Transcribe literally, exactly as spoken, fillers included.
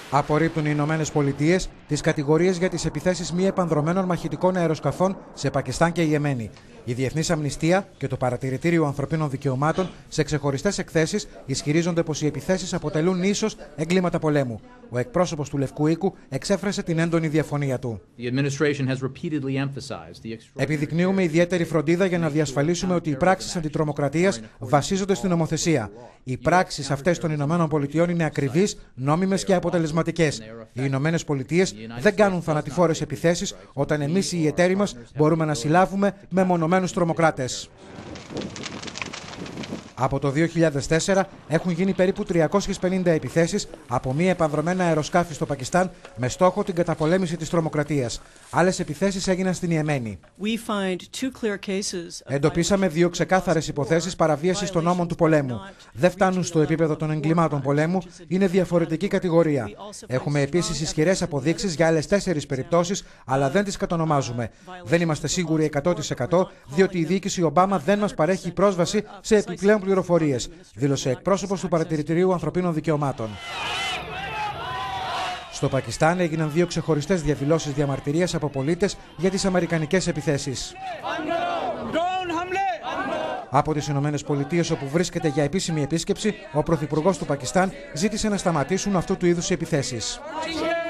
Απορρίπτουν οι Ηνωμένες Πολιτείες τις κατηγορίες για τις επιθέσεις μη επανδρωμένων μαχητικών αεροσκαφών σε Πακιστάν και Ιεμένη. Η Διεθνής Αμνηστία και το Παρατηρητήριο Ανθρωπίνων Δικαιωμάτων σε ξεχωριστές εκθέσεις ισχυρίζονται πως οι επιθέσεις αποτελούν ίσως εγκλήματα πολέμου. Ο εκπρόσωπος του Λευκού Οίκου εξέφρασε την έντονη διαφωνία του. Επιδεικνύουμε ιδιαίτερη φροντίδα για να διασφαλίσουμε ότι οι πράξεις αντιτρομοκρατίας βασίζονται στην νομοθεσία. Οι πράξεις αυτές των Ηνωμένων Πολιτειών είναι ακριβείς, νόμιμες και αποτελεσματικές. Οι Ηνωμένες Πολιτείες δεν κάνουν θανατηφόρες επιθέσεις όταν εμείς οι εταίροι μας μπορούμε να συλλάβουμε μεμονωμένους τρομοκράτες. Από το δύο χιλιάδες τέσσερα έχουν γίνει περίπου τριακόσιες πενήντα επιθέσεις από μη επανδρωμένα αεροσκάφη στο Πακιστάν με στόχο την καταπολέμηση της τρομοκρατίας. Άλλες επιθέσεις έγιναν στην Ιεμένη. Εντοπίσαμε δύο ξεκάθαρες υποθέσεις παραβίασης των νόμων του πολέμου. Δεν φτάνουν στο επίπεδο των εγκλημάτων πολέμου, είναι διαφορετική κατηγορία. Έχουμε επίσης ισχυρές αποδείξεις για άλλες τέσσερις περιπτώσεις, αλλά δεν τις κατονομάζουμε. Δεν είμαστε σίγουροι εκατό τοις εκατό, διότι η διοίκηση Ομπάμα δεν μας παρέχει πρόσβαση σε επιπλέον πληροφορίες, δήλωσε εκπρόσωπος του Παρατηρητηρίου Ανθρωπίνων Δικαιωμάτων. Στο Πακιστάν έγιναν δύο ξεχωριστές διαδηλώσεις διαμαρτυρίας από πολίτες για τις αμερικανικές επιθέσεις. Από τις Ηνωμένες Πολιτείες, όπου βρίσκεται για επίσημη επίσκεψη, ο Πρωθυπουργός του Πακιστάν ζήτησε να σταματήσουν αυτού του είδους οι επιθέσεις.